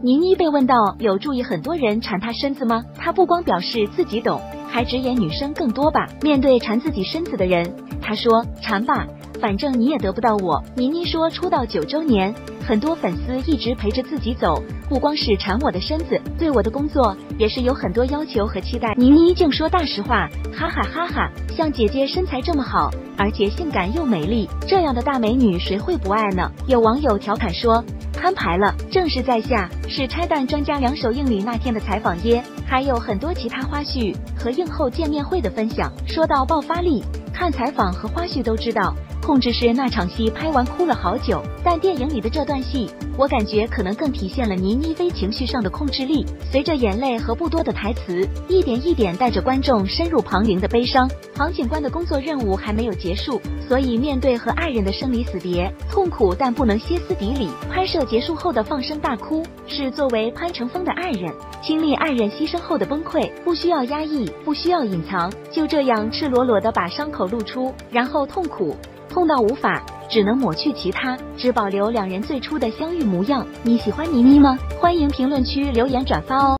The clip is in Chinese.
倪妮被问到有注意很多人馋她身子吗？她不光表示自己懂，还直言女生更多吧。面对馋自己身子的人，她说馋吧，反正你也得不到我。倪妮说出道9周年，很多粉丝一直陪着自己走，不光是馋我的身子，对我的工作也是有很多要求和期待。倪妮竟说大实话，哈哈哈哈！像姐姐身材这么好，而且性感又美丽，这样的大美女谁会不爱呢？有网友调侃说，摊牌了，正是在下，是拆弹专家两手硬里那天的采访耶，还有很多其他花絮和映后见面会的分享。说到爆发力，看采访和花絮都知道，控制室那场戏拍完哭了好久，但电影里的这段戏，我感觉可能更体现了倪妮微情绪上的控制力。随着眼泪和不多的台词，一点一点带着观众深入庞玲的悲伤。庞警官的工作任务还没有结束，所以面对和爱人的生离死别，痛苦但不能歇斯底里。拍摄结束后的放声大哭，是作为潘乘风的爱人经历爱人牺牲后的崩溃，不需要压抑，不需要隐藏，就这样赤裸裸地把伤口露出，然后痛到无法，只能抹去其他，只保留两人最初的相遇模样。你喜欢倪妮吗？欢迎评论区留言转发哦。